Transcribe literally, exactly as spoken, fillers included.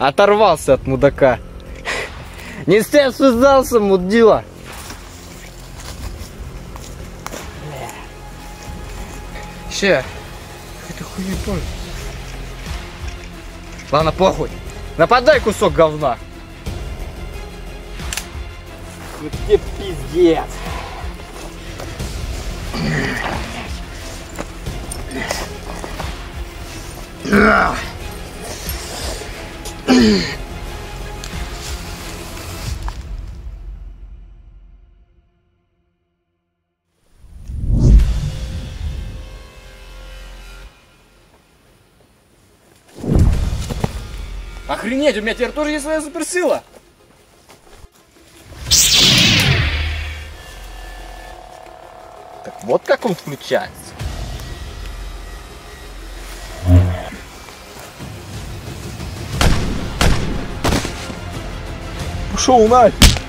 Оторвался от мудака. Не с тем связался, мудила. Че? Какой-то хуйня тоже. Ладно, похуй. Нападай, кусок говна. Вот тебе пиздец. Охренеть, у меня теперь тоже есть своя суперсила. Так вот как он включается. Пошел нафиг.